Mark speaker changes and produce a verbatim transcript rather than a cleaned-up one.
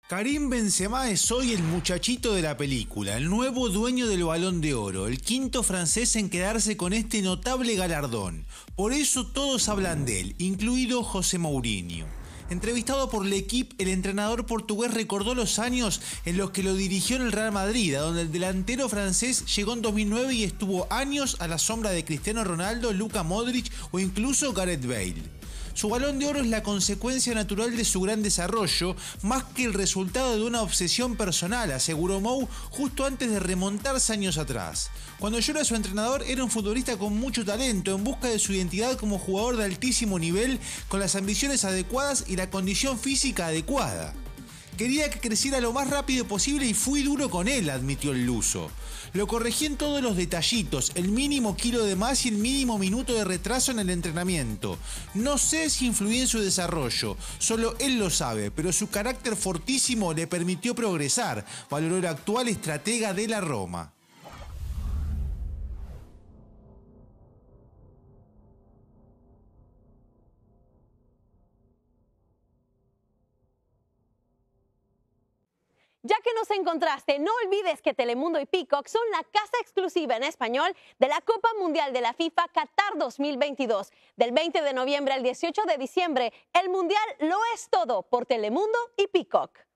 Speaker 1: Karim Benzema es hoy el muchachito de la película, el nuevo dueño del Balón de Oro, el quinto francés en quedarse con este notable galardón. Por eso todos hablan de él, incluido José Mourinho. Entrevistado por L'Équipe, el entrenador portugués recordó los años en los que lo dirigió en el Real Madrid, a donde el delantero francés llegó en dos mil nueve y estuvo años a la sombra de Cristiano Ronaldo, Luka Modric o incluso Gareth Bale. Su Balón de Oro es la consecuencia natural de su gran desarrollo, más que el resultado de una obsesión personal, aseguró Mou justo antes de remontarse años atrás. Cuando yo era su entrenador, era un futbolista con mucho talento, en busca de su identidad como jugador de altísimo nivel, con las ambiciones adecuadas y la condición física adecuada. Quería que creciera lo más rápido posible y fui duro con él, admitió el luso. Lo corregí en todos los detallitos, el mínimo kilo de más y el mínimo minuto de retraso en el entrenamiento. No sé si influí en su desarrollo, solo él lo sabe, pero su carácter fortísimo le permitió progresar, valoró el actual estratega de la Roma.
Speaker 2: Ya que nos encontraste, no olvides que Telemundo y Peacock son la casa exclusiva en español de la Copa Mundial de la FIFA Qatar dos mil veintidós. Del veinte de noviembre al dieciocho de diciembre, el Mundial lo es todo por Telemundo y Peacock.